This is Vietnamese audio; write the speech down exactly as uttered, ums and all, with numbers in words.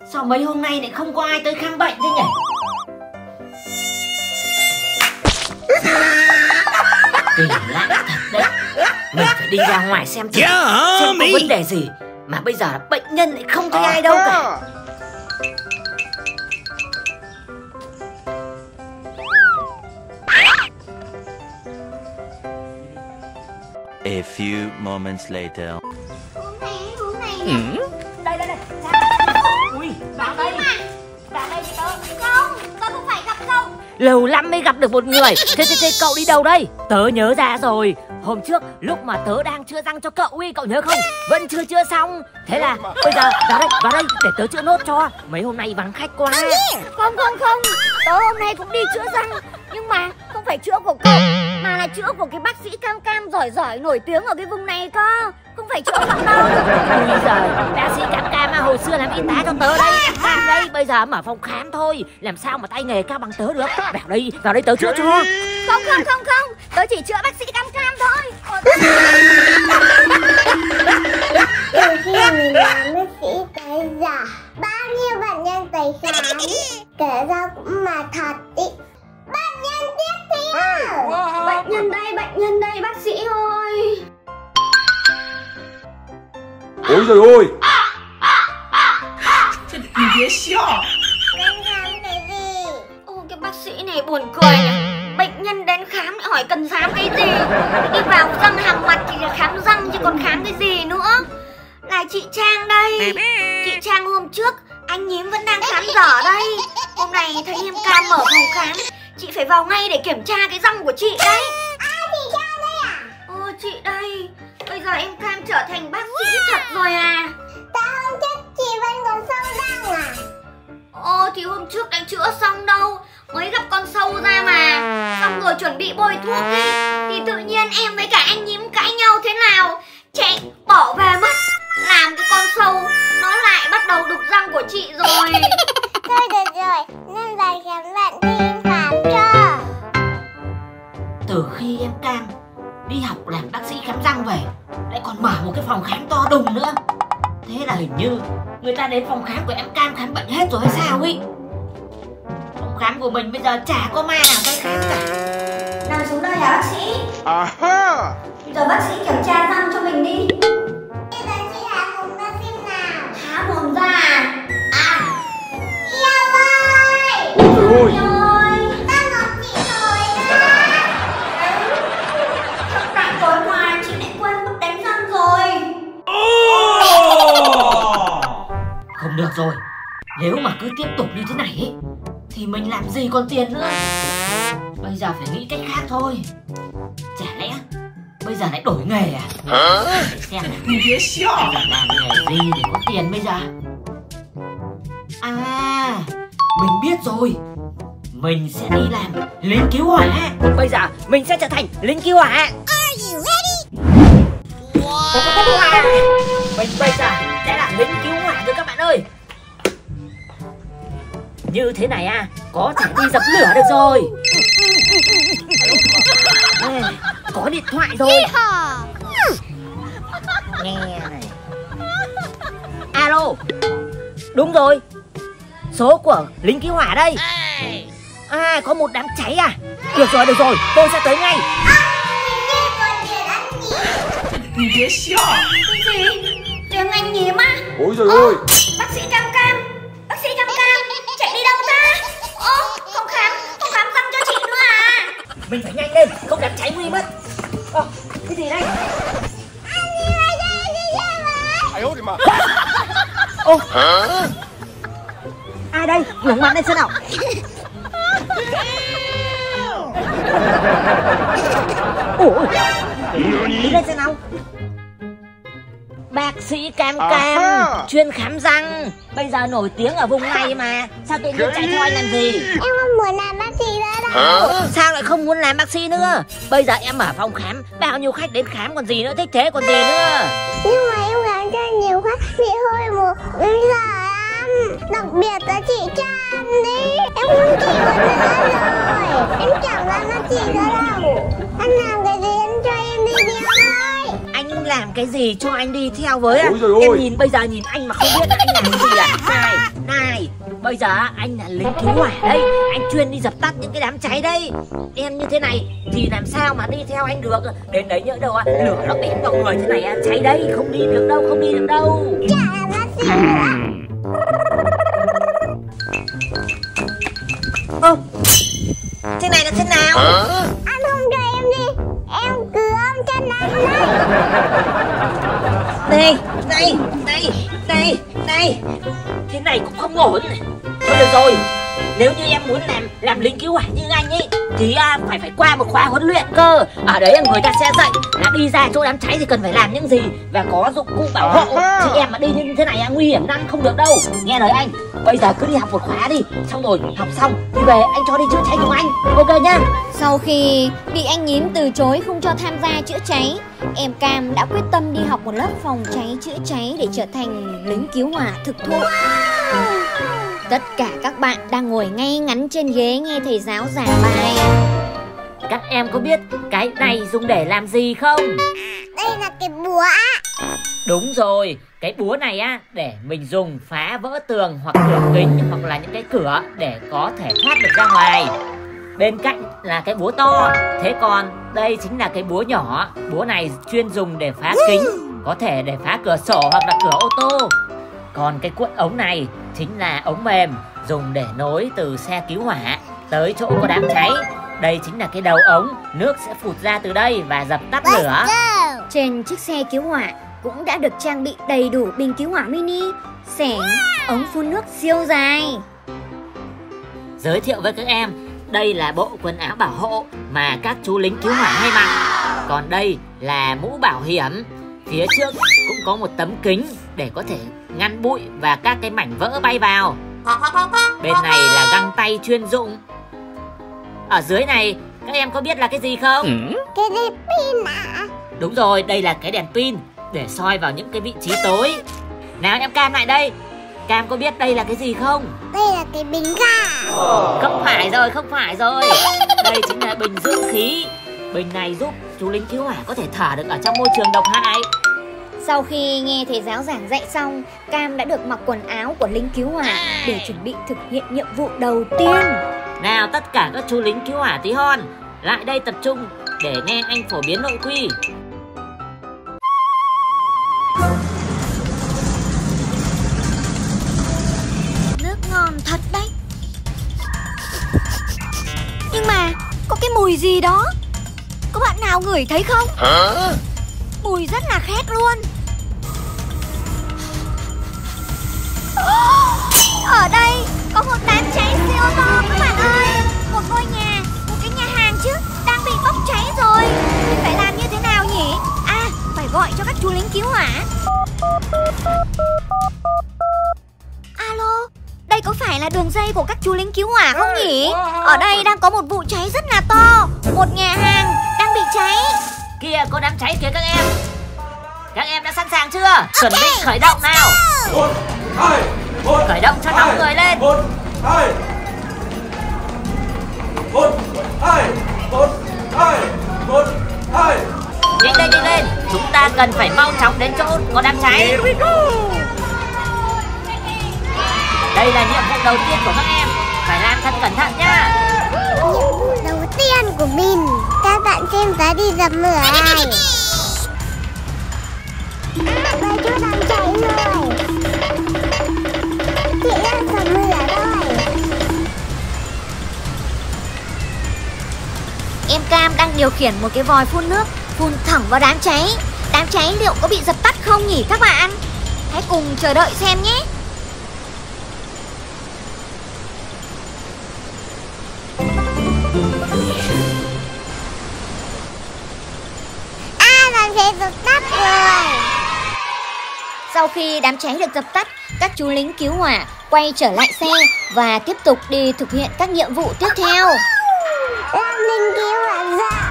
Sao mấy hôm nay lại không có ai tới khám bệnh thế nhỉ? Kỳ lạ thật đấy. Mình phải đi ra ngoài xem thử, xem có vấn đề gì. Mà bây giờ bệnh nhân lại không thấy ai đâu cả. A few moments later. Hôm nay, hôm nay. Ừ? Đây, đây, đây. Ui, vào đây. Vào đây đi tớ. Không, tớ không phải gặp cậu. Lâu lắm mới gặp được một người. Thế, thế, thế cậu đi đâu đây? Tớ nhớ ra rồi. Hôm trước lúc mà tớ đang chữa răng cho cậu ấy, cậu nhớ không? Vẫn chưa chữa xong. Thế là bây giờ vào đây, vào đây để tớ chữa nốt cho. Mấy hôm nay vắng khách quá. Không, không, không. Tớ hôm nay cũng đi chữa răng. Nhưng mà không phải chữa của cậu, mà là chữa của cái bác sĩ Cam Cam giỏi giỏi nổi tiếng ở cái vùng này cơ. Không phải chữa cậu đâu. Ui giời, bác sĩ Cam Cam à, hồi xưa làm y tá cho tớ đây. Cam đây, bây giờ mở phòng khám thôi. Làm sao mà tay nghề cao bằng tớ được. Vào đây, vào đây tớ chữa cho. Không, không, không, không. Tớ chỉ chữa bác sĩ Cam Cam thôi. Từ khi mình làm bác sĩ tới giờ, bao nhiêu bệnh nhân tới khám, kể ra cũng mà thật ý. Bệnh nhân tiếp theo. Wow. Bệnh nhân đây, bệnh nhân đây, bác sĩ ơi. Ôi trời ơi. Đang khám cái gì? Ô, cái bác sĩ này buồn cười nhỉ. Bệnh nhân đến khám lại hỏi cần khám cái gì. Đi vào răng hàm mặt thì là khám răng chứ còn khám cái gì nữa. Là chị Trang đây. Chị Trang hôm trước anh Nhím vẫn đang khám dở đây. Hôm nay thấy em Cam mở phòng khám, chị phải vào ngay để kiểm tra cái răng của chị đấy. À, chị Trang đây à? Ô, chị đây. Bây giờ em Cam trở thành bác sĩ thật rồi à? Tại hôm trước chị vẫn còn sâu răng à? Ô, thì hôm trước đã chữa xong đâu, mới gặp con sâu ra mà. Xong rồi chuẩn bị bôi thuốc đi, thì tự nhiên em với cả anh Nhím cãi nhau thế nào, chạy bỏ về mất. Làm cái con sâu nó lại bắt đầu đục răng của chị rồi. Thôi được rồi, nên vào khám bệnh thì em khám cho. Từ khi em Cam đi học làm bác sĩ khám răng về, lại còn mở một cái phòng khám to đùng nữa. Thế là hình như người ta đến phòng khám của em Cam khám bệnh hết rồi hay sao ý. Phòng khám của mình bây giờ chả có ma nào tới khám cả. Nằm xuống đây hả bác sĩ? Aha. Bây giờ bác sĩ kiểm tra răng cho mình đi. Bây giờ chị hả mồm ra xem nào. Há mồm ra à? À, Yêu ơi. Ôi trời ơi. ơi. Ta ngọt chị rồi đó. Chắc tại tối qua chị lại quên mất đánh răng rồi. Không được rồi, nếu mà cứ tiếp tục như thế này ấy, thì mình làm gì còn tiền nữa. Bây giờ phải nghĩ cách khác thôi. Chả lẽ bây giờ lại đổi nghề à? Để xem nào. Bây giờ làm nghề gì để có tiền bây giờ? À, mình biết rồi. Mình sẽ đi làm lính cứu hỏa. Bây giờ mình sẽ trở thành lính cứu hỏa. Are you ready? Wow. Mình bây giờ sẽ là lính cứu hỏa rồi các bạn ơi. Như thế này à, có thể đi dập lửa được rồi. Có điện thoại rồi. Nghe này. Alo. Đúng rồi, số của lính cứu hỏa đây. À, có một đám cháy à? Được rồi, được rồi, tôi sẽ tới ngay. Cái gì? Tiếng anh Nhím á? Ôi trời ơi. Bác sĩ Cam Cam, bác sĩ Cam Cam, chạy đi đâu ta? Ô, không khám, không khám răng cho chị nữa à? Mình phải nhanh lên, không đám cháy nguy mất. Ồ, cái gì đây? Ai ôi mà. Ô, ừ. Ai đây? Ngẩng mặt lên xem nào. Ủa, đi lên xem nào. Bác sĩ Cam Cam, À, chuyên khám răng. Bây giờ nổi tiếng ở vùng này mà. Sao tự nhiên chạy theo anh làm gì? Em không muốn làm bác sĩ nữa đâu. Ừ, sao lại không muốn làm bác sĩ nữa? Bây giờ em ở phòng khám, bao nhiêu khách đến khám còn gì nữa, thích thế còn gì nữa. Nhưng mà em khám cho nhiều khách bị hơi một giờ lắm. Đặc biệt là chị Trang đi. Em không chịu nữa rồi. Em chẳng làm bác sĩ nữa đâu. Anh làm cái gì anh cho em đi theo ơi. Anh làm cái gì cho anh đi theo với à? Ôi giời Em ơi. nhìn bây giờ nhìn anh mà không biết là anh làm cái gì à? Này, này. Bây giờ anh là lính cứu hỏa đây, anh chuyên đi dập tắt những cái đám cháy đây. Em như thế này thì làm sao mà đi theo anh được? Đến đấy nhỡ đâu á, lửa nó bén vào người thế này á, cháy đây, không đi được đâu, không đi được đâu. Chả làm bác sĩ nữa. Ơ, thế này là thế nào? Anh không cho em đi, em cứ ôm chân anh Này, đấy. này, này, này, này, thế này cũng không ổn. Thôi được rồi, nếu như em muốn làm làm lính cứu hỏa như anh ấy thì à, phải phải qua một khóa huấn luyện cơ. Ở đấy người ta sẽ dạy là đi ra chỗ đám cháy thì cần phải làm những gì và có dụng cụ bảo hộ. Chứ em mà đi như thế này nguy hiểm lắm, không được đâu. Nghe lời anh, bây giờ cứ đi học một khóa đi, xong rồi học xong đi về anh cho đi chữa cháy cùng anh, ok nhá. Sau khi bị anh Nhím từ chối không cho tham gia chữa cháy, em Cam đã quyết tâm đi học một lớp phòng cháy chữa cháy để trở thành lính cứu hỏa thực thụ. Tất cả các bạn đang ngồi ngay ngắn trên ghế nghe thầy giáo giảng bài. Các em có biết cái này dùng để làm gì không? Đây là cái búa. Đúng rồi, cái búa này á để mình dùng phá vỡ tường hoặc cửa kính hoặc là những cái cửa để có thể thoát được ra ngoài. Bên cạnh là cái búa to, thế còn đây chính là cái búa nhỏ. Búa này chuyên dùng để phá kính, có thể để phá cửa sổ hoặc là cửa ô tô. Còn cái cuộn ống này chính là ống mềm dùng để nối từ xe cứu hỏa tới chỗ có đám cháy. Đây chính là cái đầu ống, nước sẽ phụt ra từ đây và dập tắt lửa. Trên chiếc xe cứu hỏa cũng đã được trang bị đầy đủ bình cứu hỏa mini, xẻng, ống phun nước siêu dài. Giới thiệu với các em, đây là bộ quần áo bảo hộ mà các chú lính cứu hỏa hay mặc. Còn đây là mũ bảo hiểm. Phía trước cũng có một tấm kính để có thể ngăn bụi và các cái mảnh vỡ bay vào. Bên này là găng tay chuyên dụng. Ở dưới này các em có biết là cái gì không? Cái đèn pin ạ. Đúng rồi, đây là cái đèn pin để soi vào những cái vị trí tối. Nào em Cam lại đây, Cam có biết đây là cái gì không? Đây là cái bình ga. Không phải rồi, không phải rồi. Đây chính là bình dưỡng khí. Bình này giúp chú lính cứu hỏa có thể thở được ở trong môi trường độc hại. Sau khi nghe thầy giáo giảng dạy xong, Cam đã được mặc quần áo của lính cứu hỏa để chuẩn bị thực hiện nhiệm vụ đầu tiên. Nào tất cả các chú lính cứu hỏa tí hon, lại đây tập trung để nghe anh phổ biến nội quy. Nước ngon thật đấy. Nhưng mà có cái mùi gì đó, có bạn nào ngửi thấy không? Hả? Mùi rất là khét luôn. Ở đây có một đám cháy siêu to các bạn ơi. Một ngôi nhà, một cái nhà hàng chứ, đang bị bốc cháy rồi. Mình phải làm như thế nào nhỉ? À, phải gọi cho các chú lính cứu hỏa. Alo, đây có phải là đường dây của các chú lính cứu hỏa không nhỉ? Ở đây đang có một vụ cháy rất là to. Một nhà hàng đang bị cháy. Kia có đám cháy kìa các em. Các em đã sẵn sàng chưa? Chuẩn bị khởi động nào. Một, hai, một, Khởi động cho nóng người lên. một, hai, một, hai, một, hai, một, hai. Nhanh lên, nhanh lên. Chúng ta cần phải mau chóng đến chỗ có đám cháy. Đây là nhiệm vụ đầu tiên của các em, phải làm thật cẩn thận nhá. Nhiệm vụ đầu tiên của mình, các bạn xem ta đi dập lửa này. Đây chỗ đang cháy rồi. Chị đang dập lửa rồi. Em Cam đang điều khiển một cái vòi phun nước, phun thẳng vào đám cháy. Đám cháy liệu có bị dập tắt không nhỉ các bạn? Hãy cùng chờ đợi xem nhé. À, đám cháy dập tắt rồi. Sau khi đám cháy được dập tắt, các chú lính cứu hỏa quay trở lại xe và tiếp tục đi thực hiện các nhiệm vụ tiếp theo. Làm lính cứu hỏa giỏi.